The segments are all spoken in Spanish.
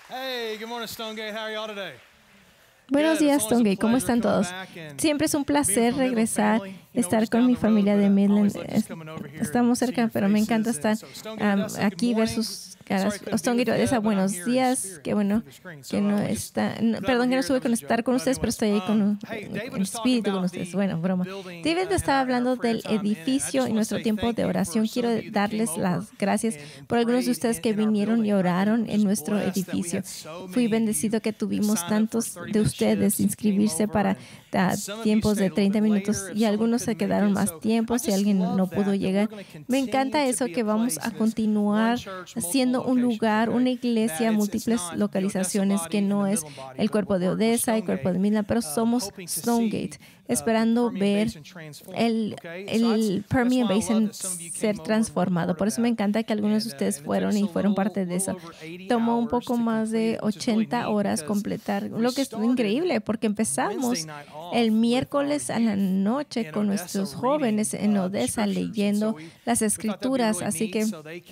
Hey, good morning, Stonegate. How are y'all today? Buenos días, Stonegate. ¿Cómo están todos? Siempre es un placer regresar, estar con mi familia de Midland. Estamos cerca, pero me encanta estar aquí, ver sus caras. Stonegate, Odessa, buenos días. Qué bueno que no está... perdón que no estuve con estar con ustedes, pero estoy ahí con el espíritu con ustedes. Bueno, broma. David estaba hablando del edificio y nuestro tiempo de oración. Quiero darles las gracias por algunos de ustedes que vinieron y oraron en nuestro edificio. Fui bendecido que tuvimos tantos de ustedes inscribirse para tiempos de 30 minutos y algunos se quedaron más tiempo si alguien no pudo llegar. Me encanta eso, que vamos a continuar siendo un lugar, una iglesia, múltiples localizaciones, que no es el cuerpo de Odessa, el cuerpo de Midland, pero somos Stonegate, esperando ver el Permian Basin ser transformado. Por eso me encanta que algunos de ustedes fueron parte de eso. Tomó un poco más de 80 horas completar, lo que es increíble, porque empezamos el miércoles a la noche con nuestros jóvenes en Odessa leyendo las escrituras, así que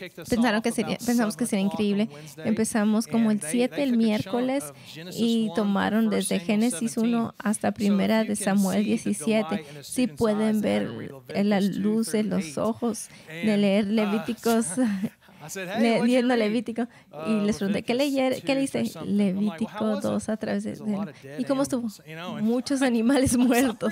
pensamos que sería increíble. Empezamos como el 7 el miércoles y tomaron desde Génesis 1 hasta Primera de Samuel 17. Si pueden ver la luz en los ojos de leer Levíticos, leyendo Levítico, y les pregunté, ¿qué leíste? Levítico 2 a través de él. ¿Y cómo estuvo? Muchos animales muertos.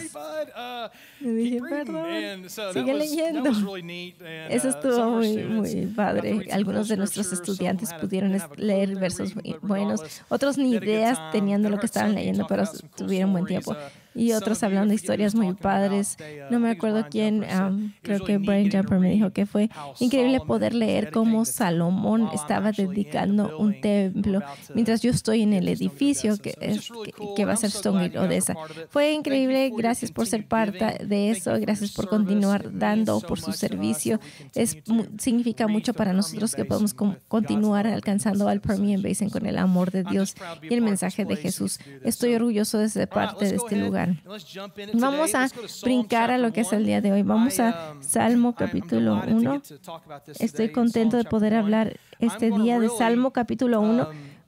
Y dije, perdón, sigue leyendo. Eso estuvo muy padre. Algunos de nuestros estudiantes pudieron leer versos muy buenos. Otros ni ideas tenían de lo que estaban leyendo, pero tuvieron buen tiempo. Y otros hablando historias muy padres. No me acuerdo quién, creo que Brian Jumper me dijo que fue increíble poder leer cómo Salomón estaba dedicando un templo mientras yo estoy en el edificio que va a ser Stonegate, Odessa. Fue increíble. Gracias por ser parte de eso. Gracias por continuar dando por su servicio. Significa mucho para nosotros que podemos continuar alcanzando al Permian Basin con el amor de Dios y el mensaje de Jesús. Estoy orgulloso de ser parte de este lugar. Vamos a brincar a lo que es el día de hoy. Vamos a Salmo capítulo 1. Estoy contento de poder hablar este día de Salmo capítulo 1.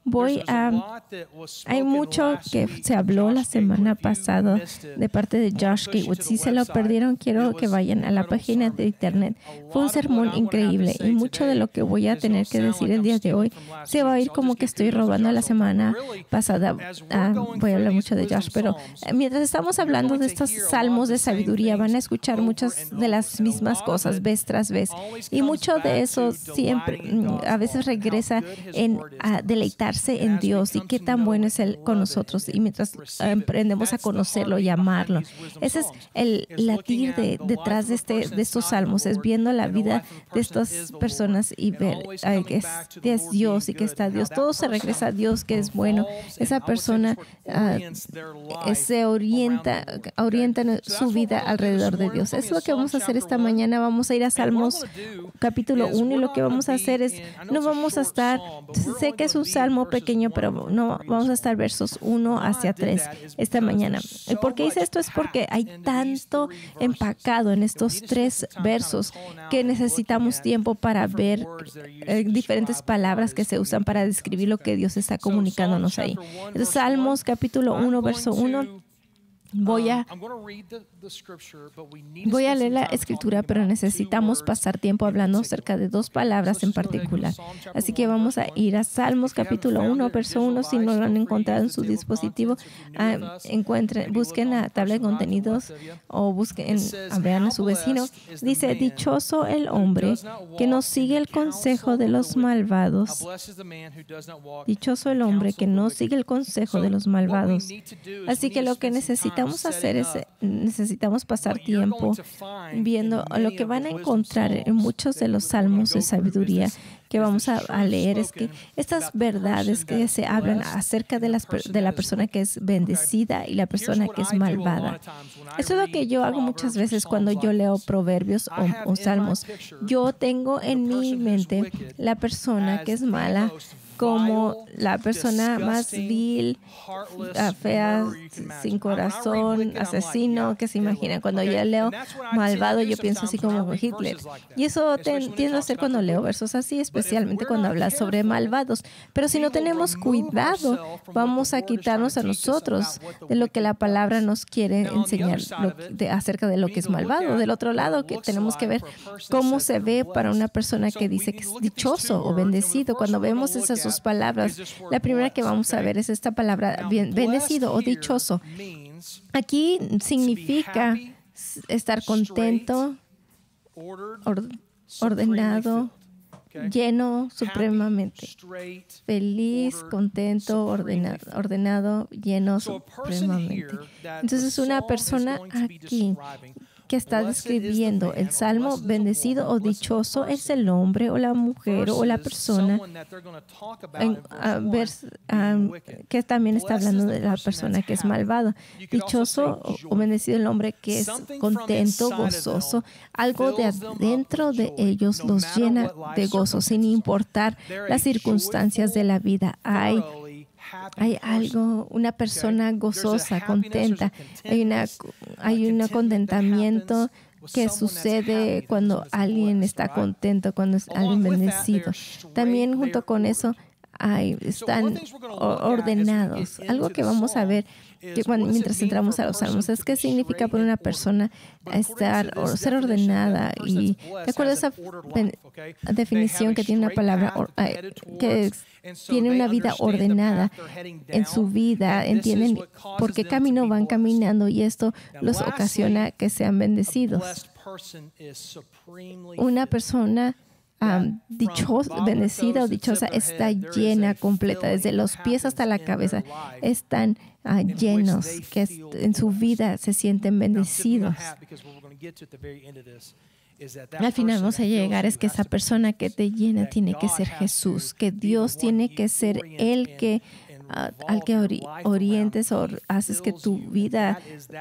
Hay mucho que se habló la semana pasada de parte de Josh Gatewood. Si se lo perdieron, quiero que vayan a la página de internet. Fue un sermón increíble y mucho de lo que voy a tener que decir el día de hoy se va a oír como que estoy robando la semana pasada. Voy a hablar mucho de Josh, pero mientras estamos hablando de estos salmos de sabiduría, van a escuchar muchas de las mismas cosas vez tras vez. Y mucho de eso siempre, a veces regresa a deleitarse en Dios y qué tan bueno es Él con nosotros, y mientras aprendemos a conocerlo y amarlo. Ese es el latir detrás de estos salmos, es viendo la vida de estas personas y ver que es Dios y que está Dios. Todo se regresa a Dios, que es bueno. Esa persona se orienta su vida alrededor de Dios. Es lo que vamos a hacer esta mañana. Vamos a ir a Salmos capítulo 1 y lo que vamos a hacer es, no vamos a estar, sé que es un salmo pequeño, pero no vamos a estar versos 1 hacia 3 esta mañana. ¿Y por qué hice esto? Es porque hay tanto empacado en estos 3 versos que necesitamos tiempo para ver diferentes palabras que se usan para describir lo que Dios está comunicándonos ahí. Entonces, Salmos capítulo 1, verso 1. Voy a leer la escritura, pero necesitamos pasar tiempo hablando acerca de 2 palabras en particular. Así que vamos a ir a Salmos capítulo 1, verso 1. Si no lo han encontrado en su dispositivo, busquen la tabla de contenidos o vean a su vecino. Dice, dichoso el hombre que no sigue el consejo de los malvados. Dichoso el hombre que no sigue el consejo de los malvados. Así que lo que necesitamos hacer es, necesitamos pasar tiempo viendo lo que van a encontrar en muchos de los salmos de sabiduría que vamos a leer, es que estas verdades que se hablan acerca de la persona que es bendecida y la persona que es malvada. Eso es lo que yo hago muchas veces cuando yo leo proverbios o salmos. Yo tengo en mi mente la persona que es mala como la persona más vil, fea, sin corazón, asesino que se imagina. Cuando yo leo malvado, yo pienso así como Hitler. Y eso tiendo a hacer cuando leo versos así, especialmente cuando habla sobre malvados. Pero si no tenemos cuidado, vamos a quitarnos a nosotros de lo que la palabra nos quiere enseñar acerca de lo que es malvado. Del otro lado, que tenemos que ver cómo se ve para una persona que dice que es dichoso o bendecido. Cuando vemos esas dos palabras, la primera que vamos a ver es esta palabra bendecido o dichoso. Aquí significa estar contento, ordenado, lleno supremamente. Feliz, contento, ordenado, lleno supremamente. Entonces, una persona aquí que está describiendo el salmo bendecido o dichoso es el hombre o la mujer o la persona que también está hablando de la persona que es malvada. Dichoso o bendecido el hombre que es contento, gozoso. Algo de adentro de ellos los llena de gozo, sin importar las circunstancias de la vida. Hay algo, una persona gozosa, contenta. Hay un contentamiento que sucede cuando alguien está contento, cuando es alguien bendecido. También junto con eso están ordenados. Algo que vamos a ver mientras entramos a los salmos es qué significa para una persona ser ordenada. Y de acuerdo a esa definición que tiene una palabra que tiene una vida ordenada en su vida, entienden por qué camino van caminando y esto los ocasiona que sean bendecidos. Una persona bendecida o dichosa está llena, completa, desde los pies hasta la cabeza. Están llenos, que en su vida se sienten bendecidos. Al final vamos a llegar es que esa persona que te llena tiene que ser Jesús, que Dios tiene que ser el que al que orientes o haces que tu vida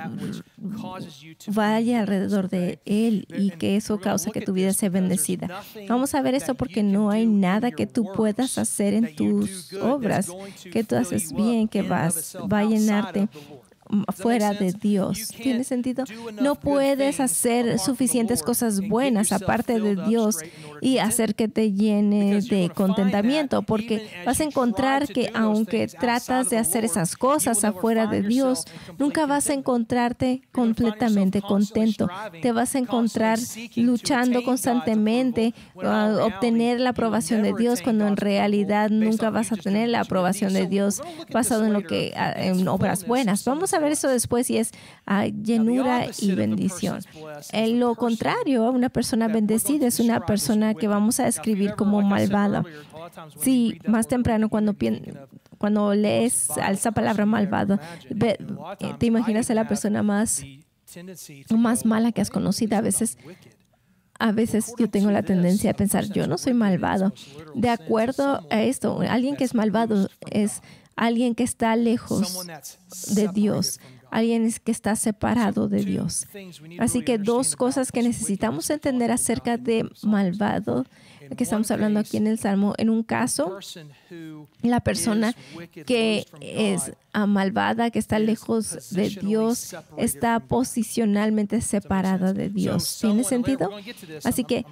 vaya alrededor de Él y que eso causa que tu vida sea bendecida. Vamos a ver esto porque no hay nada que tú puedas hacer en tus obras que tú haces bien, que va a llenarte fuera de Dios. ¿Tiene sentido? No puedes hacer suficientes cosas buenas aparte de Dios y hacer que te llene de contentamiento, porque vas a encontrar que aunque tratas de hacer esas cosas afuera de Dios, nunca vas a encontrarte completamente contento. Te vas a encontrar luchando constantemente a obtener la aprobación de Dios, cuando en realidad nunca vas a tener la aprobación de Dios basado en obras buenas. Vamos a ver eso después y es llenura y bendición. En lo contrario, una persona bendecida es una persona que vamos a describir como malvada. Sí, más temprano cuando lees esa palabra malvado, te imaginas a la persona más mala que has conocido. A veces yo tengo la tendencia a pensar, yo no soy malvado. De acuerdo a esto, alguien que es malvado es alguien que está lejos de Dios, alguien que está separado de Dios. Así que dos cosas que necesitamos entender acerca de malvado, que estamos hablando aquí en el Salmo. En un caso, la persona que es malvada, que está lejos de Dios, está posicionalmente separada de Dios. ¿Tiene sentido? Así que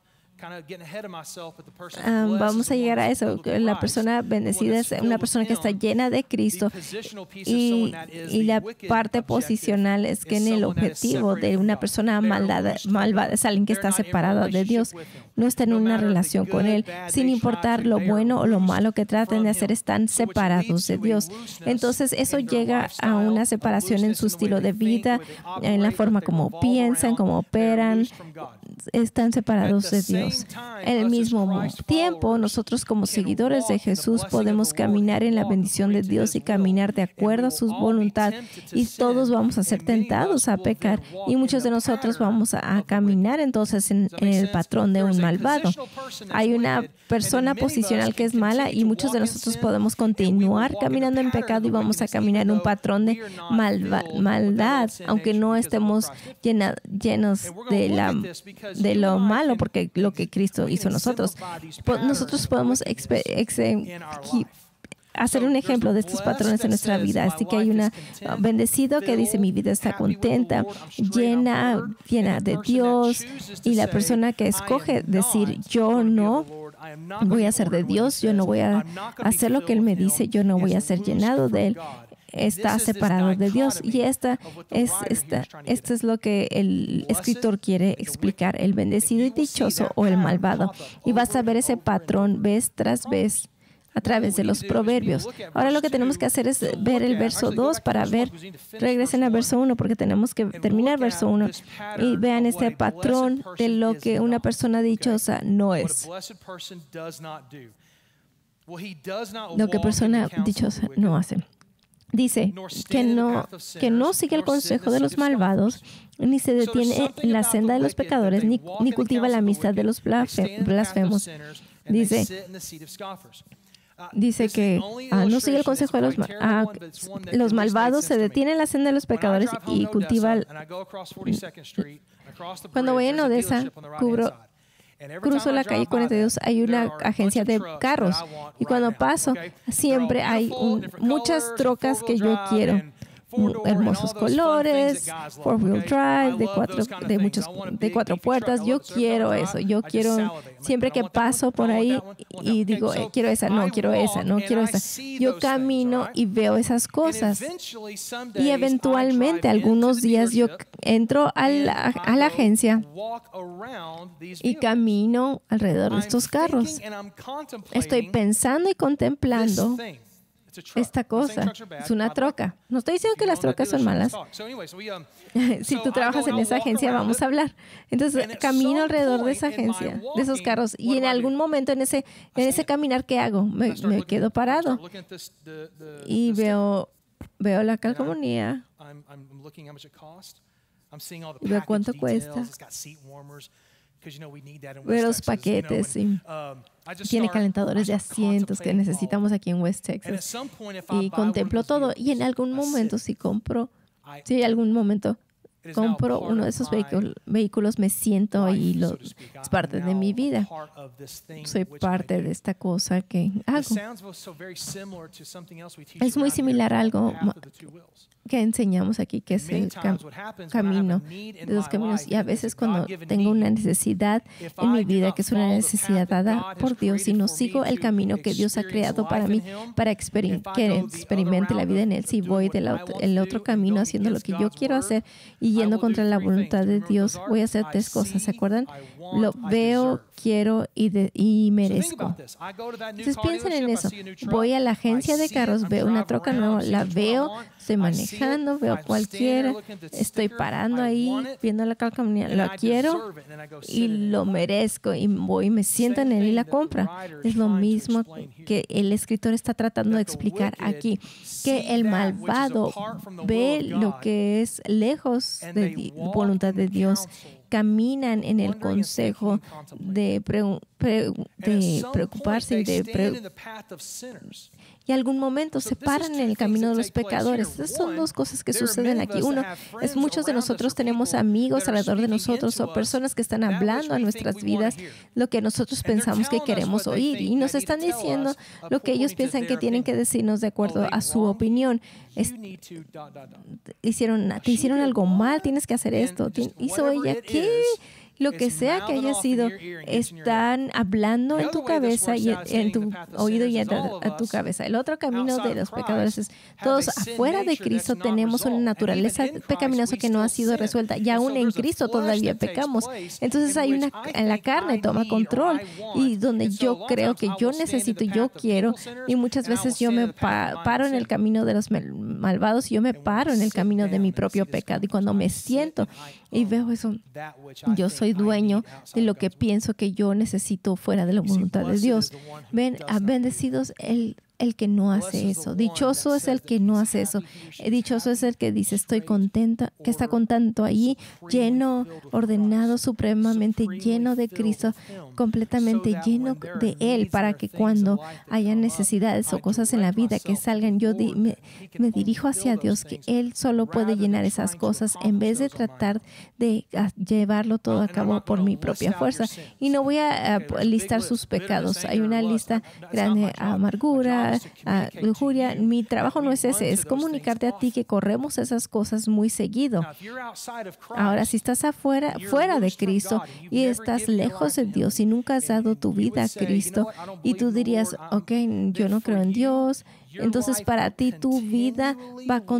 vamos a llegar a eso. La persona bendecida es una persona que está llena de Cristo y la parte posicional es que en el objetivo de una persona malvada es alguien que está separada de Dios, no está en una relación con Él, sin importar lo bueno o lo malo que traten de hacer, están separados de Dios. Entonces eso llega a una separación en su estilo de vida, en la forma como piensan, como operan, están separados de Dios. En el mismo tiempo, nosotros como seguidores de Jesús podemos caminar en la bendición de Dios y caminar de acuerdo a su voluntad, y todos vamos a ser tentados a pecar, y muchos de nosotros vamos a caminar entonces en el patrón de un malvado. Hay una persona posicional que es mala y muchos de nosotros podemos continuar caminando en pecado y vamos a caminar en un patrón de maldad, aunque no estemos llenos de de lo malo, porque lo que Cristo hizo nosotros. Nosotros podemos hacer un ejemplo de estos patrones en nuestra vida. Así que hay una bendecido que dice: mi vida está contenta, llena de Dios. Y la persona que escoge decir: yo no voy a ser de Dios, yo no voy a hacer lo que Él me dice, yo no voy a ser llenado de Él, está separado de Dios. Y esta es lo que el escritor quiere explicar: el bendecido y dichoso o el malvado. Y vas a ver ese patrón vez tras vez a través de los proverbios. Ahora lo que tenemos que hacer es ver el verso 2 para ver. Regresen al verso 1 porque tenemos que terminar verso 1 y vean este patrón de lo que una persona dichosa no es. Lo que persona dichosa no hace. Dice que no sigue el consejo de los malvados, ni se detiene en la senda de los pecadores, ni cultiva la amistad de los blasfemos. Dice que no sigue el consejo de los malvados, se detiene en la senda de los pecadores y cultiva. Cuando voy en Odessa, cruzo la calle 42, hay una agencia de carros. Y cuando paso, siempre hay muchas trocas que yo quiero. Hermosos colores, 4-wheel drive, de cuatro puertas. Yo quiero eso. Yo quiero, siempre que paso por ahí y digo, quiero esa, no quiero esa, no quiero esa. Yo camino y veo esas cosas. Y eventualmente, algunos días, yo entro a la agencia y camino alrededor de estos carros. Estoy pensando y contemplando esta cosa. Es una troca. No estoy diciendo que las trocas son malas. Si tú trabajas en esa agencia, vamos a hablar. Entonces, camino alrededor de esa agencia, de esos carros. Y en algún momento en ese caminar, ¿qué hago? Me quedo parado. Y veo la calcomanía. Veo cuánto cuesta. Veo los paquetes y tiene calentadores de asientos que necesitamos aquí en West Texas. Y contemplo todo. Y en algún momento, si algún momento compro uno de esos vehículos, me siento y es parte de mi vida. Soy parte de esta cosa que hago. Es muy similar a algo que enseñamos aquí, que es el camino de los caminos. Y a veces cuando tengo una necesidad en mi vida, que es una necesidad dada por Dios, y no sigo el camino que Dios ha creado para mí, para que experimente la vida en Él, si voy el otro camino haciendo lo que yo quiero hacer y yendo contra la voluntad de Dios, voy a hacer tres cosas, ¿se acuerdan? Lo veo, quiero y merezco. Entonces piensen en eso. Voy a la agencia de carros, veo una troca nueva, la veo, estoy manejando, veo cualquiera, estoy parando ahí, viendo la calcomanía, la quiero y lo merezco, y voy y me siento en él y la compra. Es lo mismo que el escritor está tratando de explicar aquí, que el malvado ve lo que es lejos de voluntad de Dios, caminan en el consejo de preocuparse y algún momento se paran en el camino de los pecadores. Esas son dos cosas que suceden aquí. Uno es muchos de nosotros tenemos amigos alrededor de nosotros o personas que están hablando a nuestras vidas lo que nosotros pensamos que queremos oír, y nos están diciendo lo que ellos piensan que tienen que decirnos de acuerdo a su opinión. Te hicieron algo mal, tienes que hacer esto. ¿Hizo ella qué? Lo que sea que haya sido, están hablando en tu cabeza y en tu oído y en tu cabeza. El otro camino de los pecadores es, todos afuera de Cristo tenemos una naturaleza pecaminosa que no ha sido resuelta, y aún en Cristo todavía pecamos. Entonces en la carne toma control, y donde yo creo que yo necesito, yo quiero, y muchas veces yo me paro en el camino de los malvados, y yo me paro en el camino de mi propio pecado, y cuando me siento y veo eso, yo soy dueño de lo que pienso que yo necesito fuera de la voluntad de Dios. Ven, bendecidos el que no hace eso. Dichoso es el que no hace eso. Dichoso es el que dice, estoy contento, que está contento ahí, lleno, ordenado, supremamente lleno de Cristo, completamente lleno de Él, para que cuando haya necesidades o cosas en la vida que salgan, yo me dirijo hacia Dios, que Él solo puede llenar esas cosas en vez de tratar de llevarlo todo a cabo por mi propia fuerza. Y no voy a listar sus pecados. Hay una lista grande: amargura, lujuria. Mi trabajo no es ese, es comunicarte a ti que corremos esas cosas muy seguido. Ahora, si estás fuera de Cristo y estás lejos de Dios y nunca has dado tu vida a Cristo, y tú dirías, ok, yo no creo en Dios, entonces para ti tu vida va a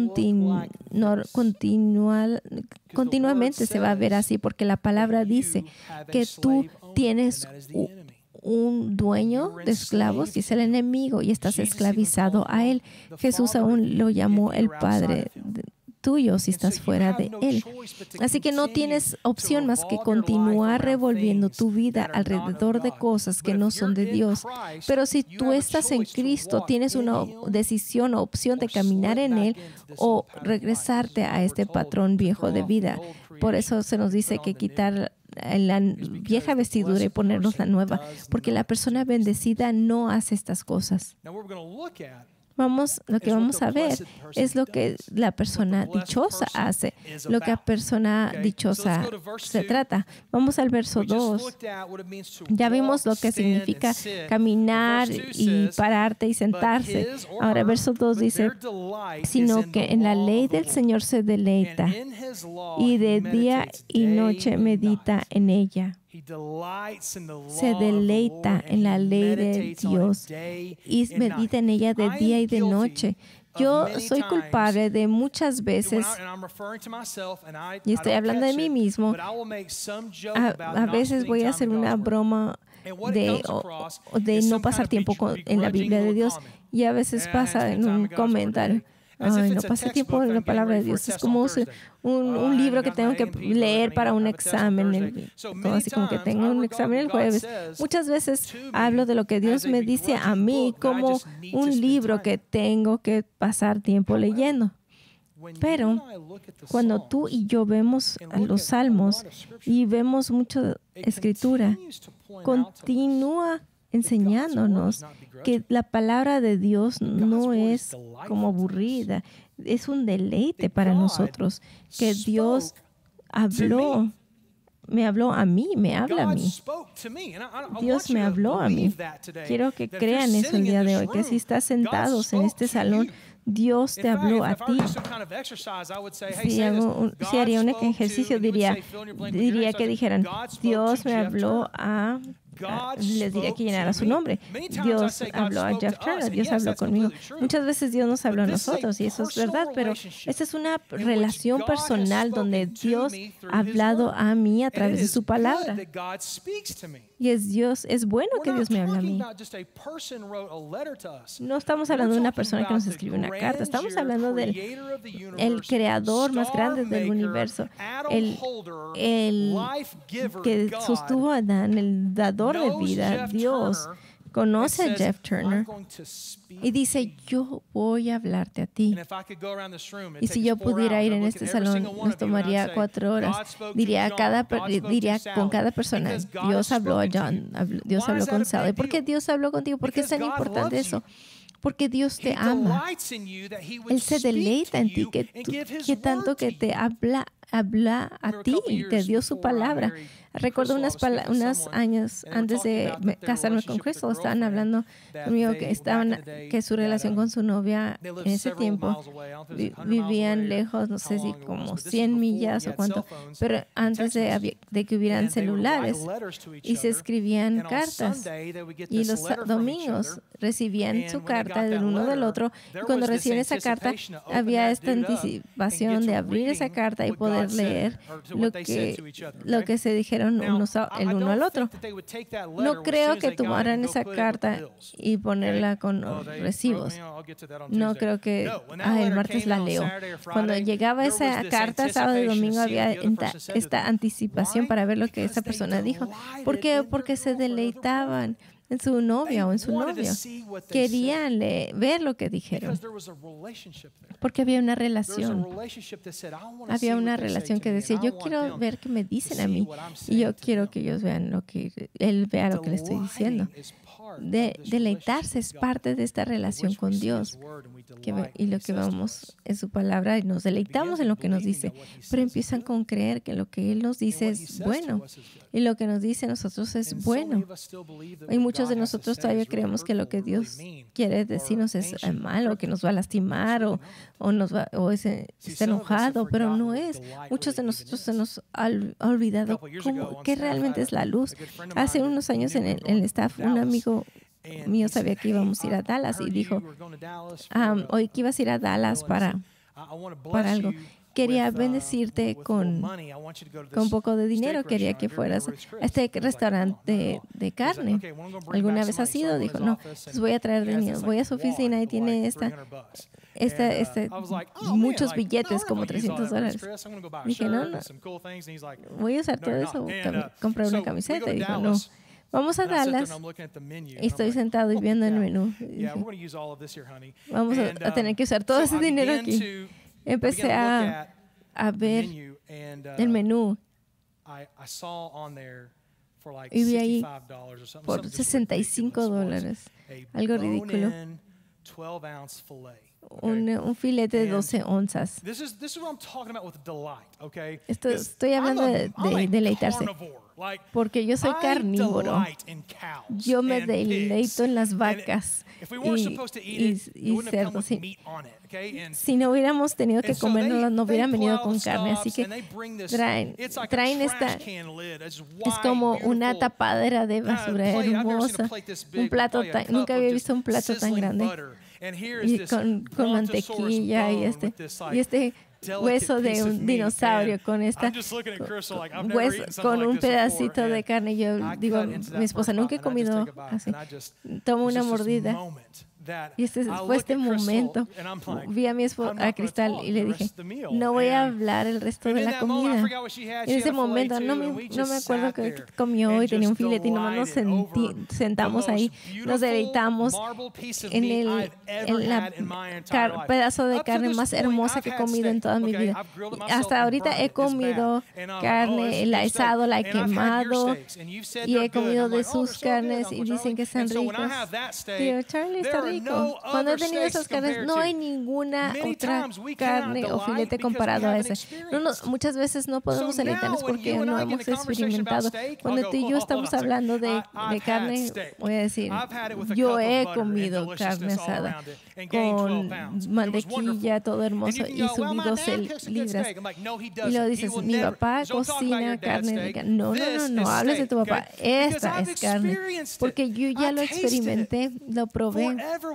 continuamente se va a ver así, porque la palabra dice que tú tienes un dueño de esclavos y es el enemigo y estás esclavizado a él. Jesús aún lo llamó el Padre tuyo si estás fuera de Él. Así que no tienes opción más que continuar revolviendo tu vida alrededor de cosas que no son de Dios. Pero si tú estás en Cristo, tienes una decisión o opción de caminar en Él o regresarte a este patrón viejo de vida. Por eso se nos dice que quitar la vieja vestidura y ponernos la nueva, porque la persona bendecida no hace estas cosas. Lo que vamos a ver es lo que la persona dichosa hace, lo que la persona dichosa se trata. Vamos al verso 2. Ya vimos lo que significa caminar y pararte y sentarse. Ahora, verso 2 dice, sino que en la ley del Señor se deleita y de día y noche medita en ella. Se deleita en la ley de Dios y medita en ella de día y de noche. Yo soy culpable de muchas veces, y estoy hablando de mí mismo, a veces voy a hacer una broma de no pasar tiempo en la Biblia de Dios, y a veces pasa en un comentario. Ay, no pasé tiempo en la palabra de Dios. Es como un libro que tengo que leer para un examen. Así como que tengo un examen el jueves. Muchas veces hablo de lo que Dios me dice a mí como un libro que tengo que pasar tiempo leyendo. Pero cuando tú y yo vemos los salmos y vemos mucha escritura, continúa enseñándonos que la palabra de Dios no es como aburrida, es un deleite para nosotros, que Dios me habló a mí, me habla a mí. Dios me habló a mí. Quiero que crean eso el día de hoy, que si estás sentados en este salón, Dios te habló a ti. Si haría un ejercicio, diría que dijeran, Dios me habló a... les diría que llenara su nombre. Dios habló a Jeff Turner, Dios habló conmigo. Muchas veces Dios nos habló a nosotros y eso es verdad, pero esta es una relación personal donde Dios ha hablado a mí a través de su palabra. Y es bueno que Dios me hable a mí. No estamos hablando de una persona que nos escribe una carta, estamos hablando del creador más grande del universo, el que sostuvo a Adán, el dador de vida. Dios conoce a Jeff Turner y dice, yo voy a hablarte a ti. Y si yo pudiera ir en este salón, nos tomaría 4 horas. Diría con cada persona, Dios habló a John, Dios habló con Sally. ¿Por qué Dios habló contigo? ¿Por qué es tan importante eso? Porque Dios te ama. Él se deleita en ti, que tanto que te habla a ti y te dio su palabra. Recuerdo unos años antes de casarme con Crystal, estaban hablando conmigo que su relación con su novia en ese tiempo vivían lejos, no sé si como 100 millas o cuánto, pero antes de que hubieran celulares, y se escribían cartas, y los domingos recibían su carta del uno del otro, y cuando reciben esa carta había esta anticipación de abrir esa carta y poder leer lo que se dijeron el uno al otro. No creo que tomaran esa carta y ponerla con recibos. No creo que el martes la leo. Cuando llegaba esa carta, sábado y domingo, había esta anticipación para ver lo que esa persona dijo. ¿Por qué? Porque se deleitaban en su novia o en su novio. Querían ver lo que dijeron. Porque había una relación. Había una relación que decía, yo quiero ver qué me dicen a mí. Y yo quiero que ellos vean lo que él vea lo que le estoy diciendo. Deleitarse es parte de esta relación con Dios. Y lo que vamos en su palabra, y nos deleitamos en lo que nos dice. Pero empiezan con creer que lo que Él nos dice es bueno. Y lo que nos dice a nosotros es bueno. Y muchos de nosotros todavía creemos que lo que Dios quiere decirnos es malo, que nos va a lastimar o está enojado, pero no es. Muchos de nosotros se nos ha olvidado qué realmente es la luz. Hace unos años en el staff, un amigo mío sabía que íbamos a ir a Dallas y dijo, hoy que ibas a ir a Dallas para algo. Quería bendecirte con un poco de dinero. Quería que fueras a este restaurante de carne. ¿Alguna vez has ido? Dijo, no. Entonces voy a traer dinero. Voy a su oficina y tiene muchos billetes, como $300. Dije, no. Voy a usar todo eso. Comprar una camiseta. Y dijo, no. Vamos a Dallas. Estoy sentado y viendo el menú. Dije, vamos a tener que usar todo ese dinero aquí. Empecé a ver el menú y vi ahí por $65, algo ridículo, un filete de 12 onzas. Estoy hablando de deleitarse. Porque yo soy carnívoro. Yo me deleito en las vacas y cerdos. Si no hubiéramos tenido que comernos, no hubieran venido con carne. Así que traen esta. Es como una tapadera de basura hermosa. Un plato nunca había visto un plato tan grande. Y con mantequilla y este hueso de un dinosaurio con con un pedacito de carne. Yo digo, mi esposa, nunca he comido así. Tomo una mordida. Y fue este momento. Vi a mi esposa, a Cristal, y le dije, no voy a hablar el resto de la comida. En ese momento no me acuerdo que comió y tenía un filete y nomás nos sentamos ahí, nos deleitamos en la pedazo de carne más hermosa que he comido en toda mi vida. Hasta ahorita he comido carne, la he asado, la he quemado y he comido de sus carnes y dicen que están ricas. Tío, Charlie está rico. Cuando he tenido esas carnes, no hay ninguna otra carne o filete comparado a ese. Muchas veces no podemos deleitarnos porque no hemos experimentado. Cuando tú y yo estamos hablando de carne, voy a decir, yo he comido carne asada con mantequilla, todo hermoso, y subí 12 libras. Y luego dices, mi papá cocina carne de carne. No hables de tu papá. Esta es carne. Porque yo ya lo experimenté, lo probé.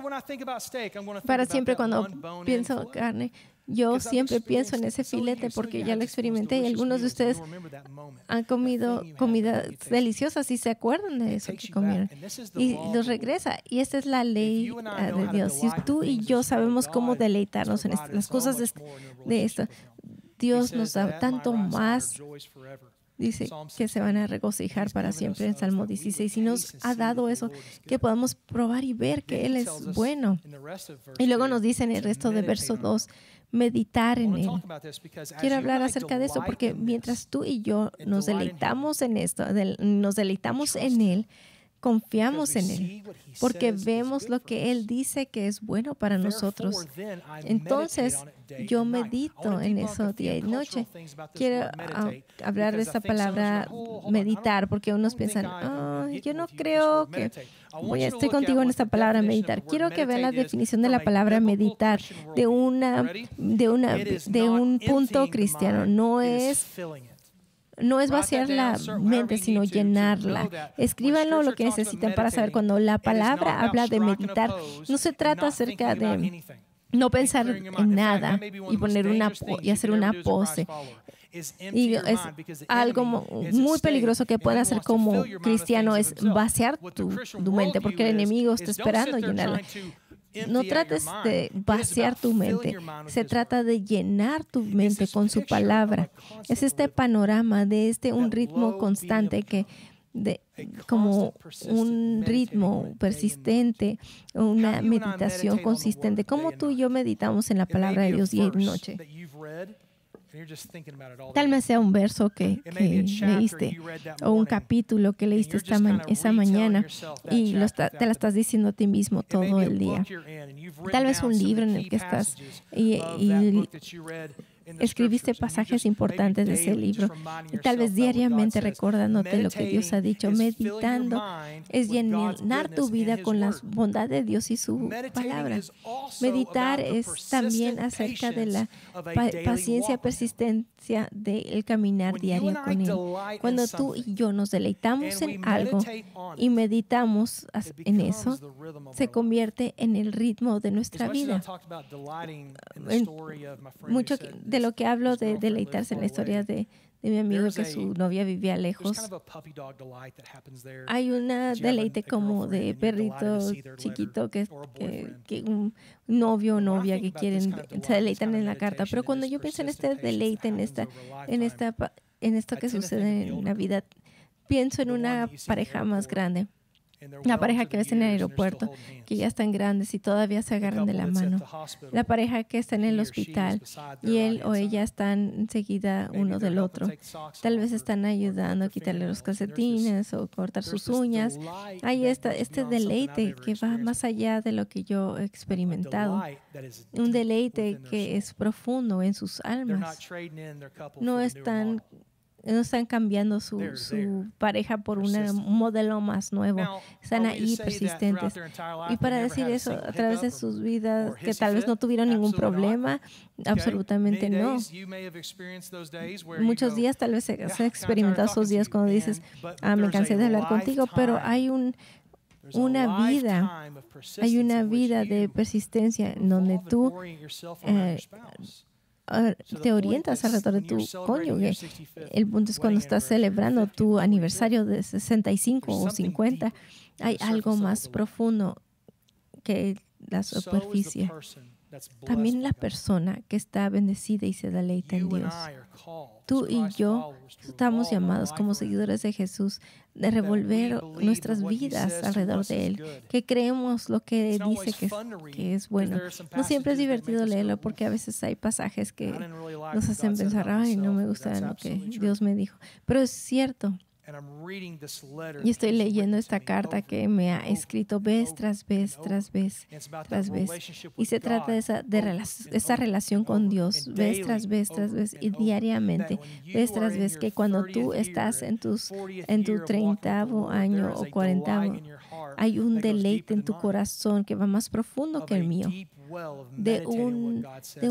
Para siempre cuando pienso carne, yo siempre pienso en ese filete porque ya lo experimenté y algunos de ustedes han comido comidas deliciosas y se acuerdan de eso que comieron y los regresa. Y esta es la ley de Dios. Si tú y yo sabemos cómo deleitarnos en las cosas de esto, Dios nos da tanto más. Dice que se van a regocijar para siempre en Salmo 16 y nos ha dado eso, que podamos probar y ver que Él es bueno. Y luego nos dice en el resto de verso 2, meditar en Él. Quiero hablar acerca de eso porque mientras tú y yo nos deleitamos en esto, nos deleitamos en Él, confiamos en Él, porque vemos lo que Él dice que es bueno para nosotros. Entonces, yo medito en eso día y noche. Quiero hablar de esta palabra meditar, porque unos piensan, yo no creo que estoy contigo en esta palabra meditar. Quiero que vean la definición de la palabra meditar de un punto cristiano. No es vaciar la mente, sino llenarla. Escríbanlo lo que necesitan para saber cuando la palabra habla de meditar. No se trata acerca de no pensar en nada y hacer una pose. Y es algo muy peligroso que puede hacer como cristiano, es vaciar tu mente, porque el enemigo está esperando llenarla. No trates de vaciar tu mente, se trata de llenar tu mente con su palabra. Es este panorama de un ritmo constante que como un ritmo persistente, una meditación consistente, como tú y yo meditamos en la palabra de Dios día y noche. Tal vez sea un verso que leíste o un capítulo que leíste esa mañana y te la estás diciendo a ti mismo todo el día. Tal vez un libro en el que estás y escribiste pasajes importantes de ese libro y tal vez diariamente recordándote lo que Dios ha dicho. Meditando es llenar tu vida con la bondad de Dios y su palabra. Meditar es también acerca de la paciencia, persistencia del caminar diario con Él. Cuando tú y yo nos deleitamos en algo y meditamos en eso, se convierte en el ritmo de nuestra vida. Mucho de lo que hablo de deleitarse en la historia de mi amigo que su novia vivía lejos. Hay una deleite como de perrito chiquito que un novio o novia que se deleitan en la carta. Pero cuando yo pienso en este deleite, en esto que sucede en Navidad, pienso en una pareja más grande. La pareja que ves en el aeropuerto, que ya están grandes y todavía se agarran de la mano. La pareja que está en el hospital y él o ella están enseguida uno del otro. Tal vez están ayudando a quitarle los calcetines o cortar sus uñas. Hay este deleite que va más allá de lo que yo he experimentado. Un deleite que es profundo en sus almas. No están cambiando su pareja por un modelo más nuevo. Están ahí persistentes. Y para decir eso, a través de sus vidas, que tal vez no tuvieron ningún problema, absolutamente no. Muchos días tal vez has experimentado esos días cuando dices, me cansé de hablar contigo, pero hay una vida de persistencia en donde tú te orientas alrededor de tu cónyuge. El punto es cuando estás celebrando tu aniversario de 65 o 50, hay algo más profundo que la superficie. También la persona que está bendecida y se deleita en Dios. Tú y yo estamos llamados como seguidores de Jesús de revolver nuestras vidas alrededor de Él, que creemos lo que dice que es bueno. No siempre es divertido leerlo porque a veces hay pasajes que nos hacen pensar, no me gusta lo que Dios me dijo. Pero es cierto. Y estoy leyendo esta carta que me ha escrito vez tras vez, tras vez, tras vez. Y se trata de esa relación con Dios, vez tras vez, tras vez, y diariamente, vez tras vez, que cuando tú estás en tu 30º año o 40º, hay un deleite en tu corazón que va más profundo que el mío. De un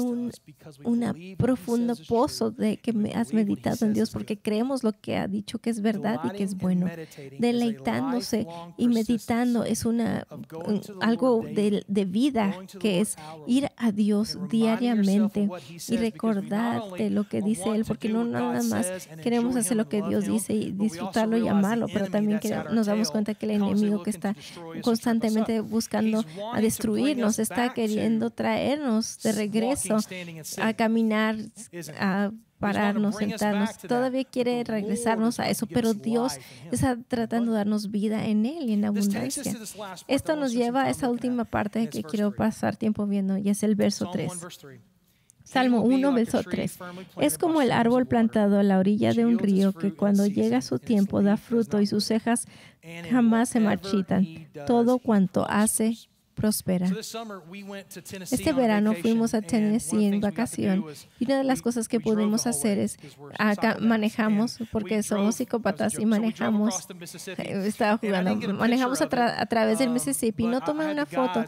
profundo pozo de que has meditado en Dios, porque creemos lo que ha dicho que es verdad y que es bueno. Deleitándose y meditando es algo de vida, que es ir a Dios diariamente y recordarte lo que dice Él, porque no nada más queremos hacer lo que Dios dice y disfrutarlo y amarlo, pero también nos damos cuenta que el enemigo que está constantemente buscando a destruirnos está queriendo traernos de regreso a caminar, a pararnos, sentarnos. Todavía quiere regresarnos a eso, pero Dios está tratando de darnos vida en Él y en abundancia. Esto nos lleva a esa última parte que quiero pasar tiempo viendo, y es el verso 3. Salmo 1, verso 3. Es como el árbol plantado a la orilla de un río que cuando llega su tiempo da fruto y sus cejas jamás se marchitan. Todo cuanto hace prospera. Este verano fuimos a Tennessee en vacación y una de las cosas que pudimos hacer es manejamos, porque somos psicópatas y manejamos, manejamos a través del Mississippi. No tomé una foto,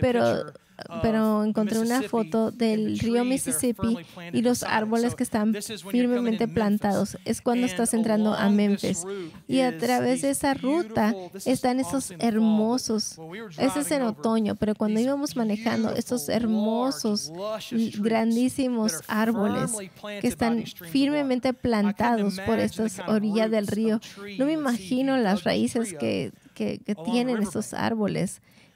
pero encontré una foto del río Mississippi y los árboles que están firmemente plantados. Es cuando estás entrando a Memphis. Y a través de esa ruta están esos hermosos, ese es en otoño, pero cuando íbamos manejando, estos hermosos, grandísimos árboles que están firmemente plantados por estas orillas del río. No me imagino las raíces que tienen estos árboles.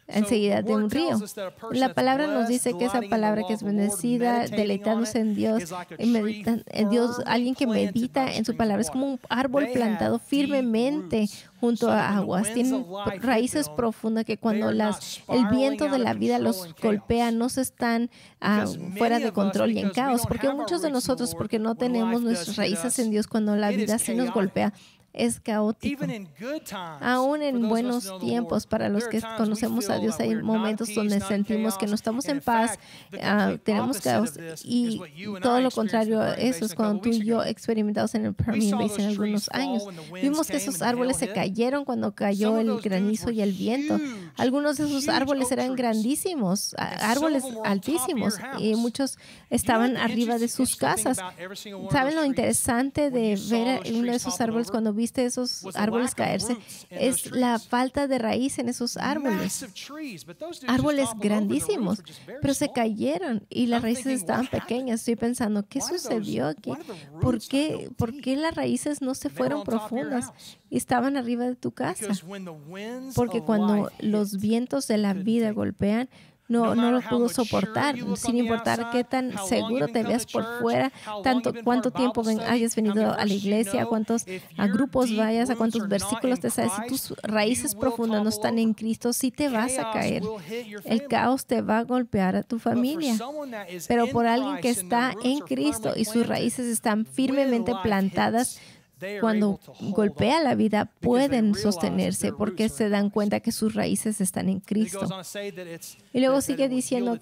enseguida de un río. La palabra nos dice que esa palabra que es bendecida, deleitándose en Dios, en Dios, alguien que medita en su palabra, es como un árbol plantado firmemente junto a aguas. Tienen raíces profundas que cuando el viento de la vida los golpea, no se están fuera de control y en caos. Porque muchos de nosotros, porque no tenemos nuestras raíces en Dios, cuando la vida sí nos golpea, es caótico. Aún en buenos tiempos, para los que conocemos a Dios, hay momentos donde sentimos que no estamos en paz, tenemos caos, y todo lo contrario a eso es cuando tú y yo experimentamos en el Permian Basin algunos años. Vimos que esos árboles se cayeron cuando cayó el granizo y el viento. Algunos de esos árboles eran grandísimos, árboles altísimos, y muchos estaban arriba de sus casas. ¿Saben lo interesante de ver uno de esos árboles cuando viste esos árboles caerse? Es la falta de raíz en esos árboles. Árboles grandísimos, pero se cayeron y las raíces estaban pequeñas. Estoy pensando, ¿qué sucedió aquí? ¿Por qué las raíces no se fueron profundas y estaban arriba de tu casa? Porque cuando los vientos de la vida golpean, no lo pudo soportar, sin importar qué tan seguro te veas por fuera, cuánto tiempo hayas venido a la iglesia, a cuántos grupos vayas, a cuántos versículos te sabes. Si tus raíces profundas no están en Cristo, sí te vas a caer. El caos te va a golpear a tu familia. Pero por alguien que está en Cristo y sus raíces están firmemente plantadas, cuando golpea la vida, pueden sostenerse porque se dan cuenta que sus raíces están en Cristo. Y luego sigue diciendo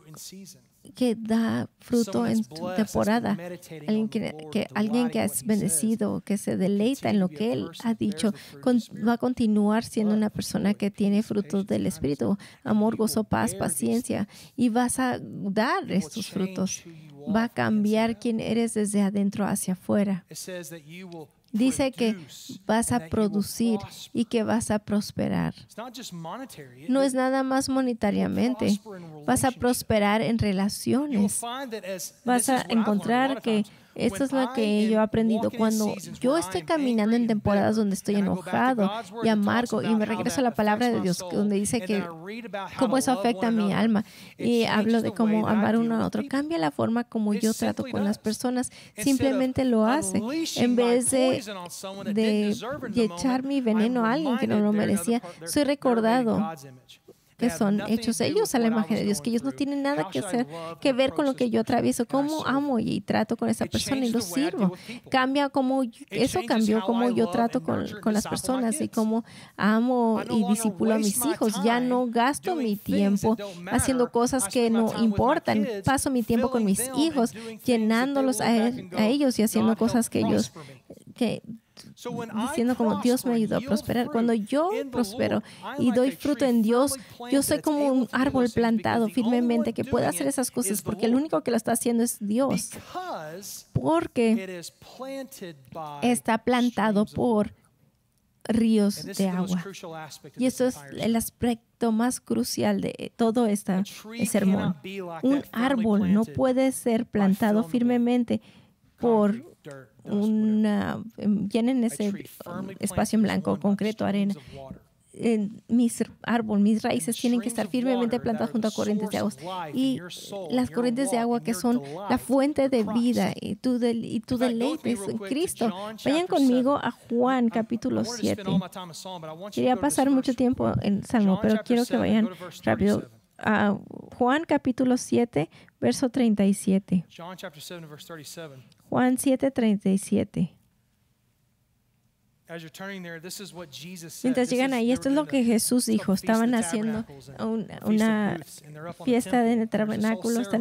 que da fruto en tu temporada. Alguien que es bendecido, que se deleita en lo que Él ha dicho, va a continuar siendo una persona que tiene frutos del Espíritu: amor, gozo, paz, paciencia. Y vas a dar estos frutos. Va a cambiar quién eres desde adentro hacia afuera. Dice que vas a producir y que vas a prosperar. No es nada más monetariamente. Vas a prosperar en relaciones. Vas a encontrar que esto es lo que yo he aprendido. Cuando yo estoy caminando en temporadas donde estoy enojado y amargo, y me regreso a la palabra de Dios, donde dice que cómo eso afecta a mi alma, y hablo de cómo amar uno a otro, cambia la forma como yo trato con las personas. Simplemente lo hace. En vez de echar mi veneno a alguien que no lo merecía, soy recordado que son hechos ellos a la imagen de Dios, que ellos no tienen nada que ver con lo que yo atravieso. Cómo amo y trato con esa persona y lo sirvo. Eso cambió cómo yo trato con las personas y cómo amo y discipulo a mis hijos. Ya no gasto mi tiempo haciendo cosas que no importan. Paso mi tiempo con mis hijos, llenándolos a ellos y haciendo cosas diciendo como Dios me ayudó a prosperar. Cuando yo prospero y doy fruto en Dios, yo soy como un árbol plantado firmemente que puede hacer esas cosas, porque el único que lo está haciendo es Dios. Porque está plantado por ríos de agua. Y eso es el aspecto más crucial de todo este sermón. Un árbol no puede ser plantado firmemente por llenen ese espacio en blanco, concreto, arena. Mis raíces tienen que estar firmemente plantadas junto a corrientes de agua. Y las corrientes de agua que son la fuente de vida y tu deleite es en Cristo. Vayan conmigo a Juan capítulo 7. Quería pasar mucho tiempo en Salmo, pero quiero que vayan rápido. Juan capítulo 7, verso 37. Juan 7, 37. Mientras llegan ahí, esto es lo que Jesús dijo. Estaban haciendo una fiesta de tabernáculo, están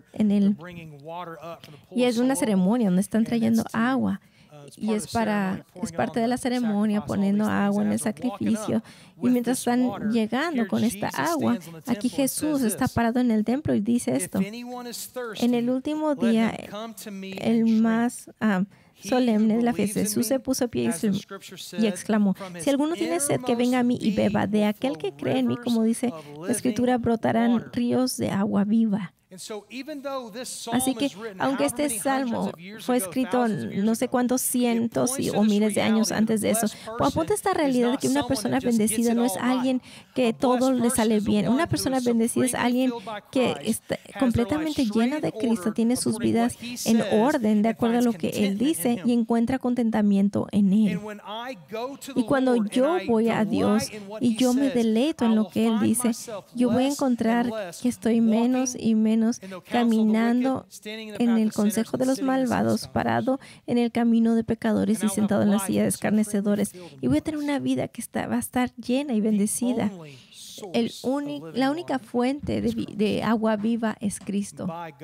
y es una ceremonia donde están trayendo agua. Y es parte de la ceremonia, poniendo agua en el sacrificio. Y mientras están llegando con esta agua, aquí Jesús está parado en el templo y dice esto: en el último día, el más solemne de la fiesta, Jesús se puso a pie y exclamó: si alguno tiene sed, que venga a mí y beba. De aquel que cree en mí, como dice la Escritura, brotarán ríos de agua viva. Así que, aunque este salmo fue escrito no sé cuántos cientos o miles de años antes de eso, apunta esta realidad de que una persona bendecida no es alguien que todo le sale bien. Una persona bendecida es alguien que está completamente llena de Cristo, tiene sus vidas en orden de acuerdo a lo que Él dice y encuentra contentamiento en Él. Y cuando yo voy a Dios y yo me deleito en lo que Él dice, yo voy a encontrar que estoy menos y menos caminando en el consejo de los malvados, parado en el camino de pecadores y sentado en la silla de escarnecedores. Y voy a tener una vida que va a estar llena y bendecida. La única fuente de agua viva es Cristo.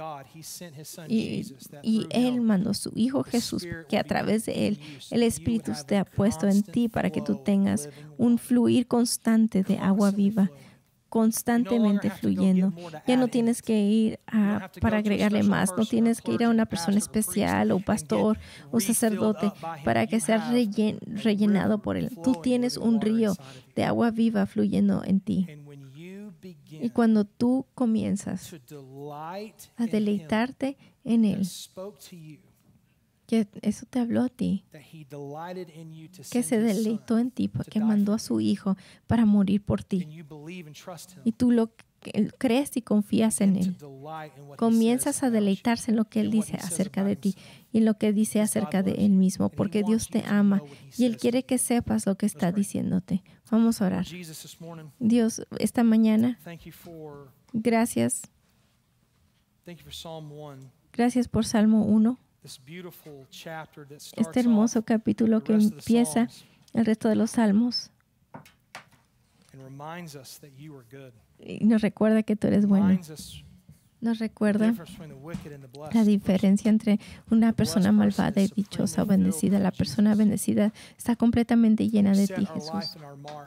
Y Él mandó a su Hijo Jesús, que a través de Él, el Espíritu te ha puesto en ti para que tú tengas un fluir constante de agua viva, constantemente fluyendo. Ya no tienes que ir para agregarle más. No tienes que ir a una persona especial o pastor o sacerdote para que sea rellenado por Él. Tú tienes un río de agua viva fluyendo en ti. Y cuando tú comienzas a deleitarte en Él, que eso te habló a ti, que se deleitó en ti porque mandó a su Hijo para morir por ti, y tú lo crees y confías en Él, comienzas a deleitarse en lo que Él dice acerca de ti y en lo que dice acerca de Él mismo, porque Dios te ama y Él quiere que sepas lo que está diciéndote. Vamos a orar. Dios, esta mañana, gracias. Gracias por Salmo 1. Este hermoso capítulo que empieza el resto de los salmos y nos recuerda que tú eres bueno. Nos recuerda la diferencia entre una persona malvada y dichosa o bendecida. La persona bendecida está completamente llena de ti, Jesús,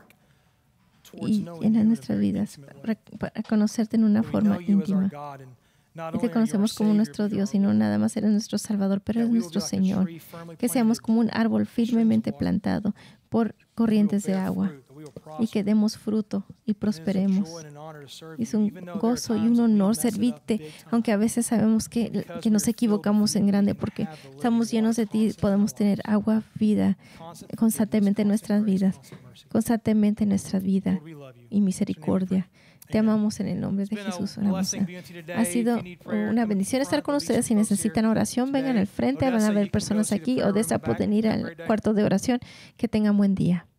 y llena nuestras vidas para conocerte en una forma íntima. Y te conocemos como nuestro Dios y no nada más eres nuestro Salvador, pero eres nuestro Señor. Que seamos como un árbol firmemente plantado por corrientes de agua y que demos fruto y prosperemos. Es un gozo y un honor servirte, aunque a veces sabemos que nos equivocamos en grande porque estamos llenos de ti. Podemos tener agua, vida, constantemente en nuestras vidas, y misericordia. Te amamos en el nombre de Jesús. Ha sido una bendición estar con ustedes. Si necesitan oración, vengan al frente. Van a haber personas aquí. Odessa pueden ir al cuarto de oración. Que tengan buen día.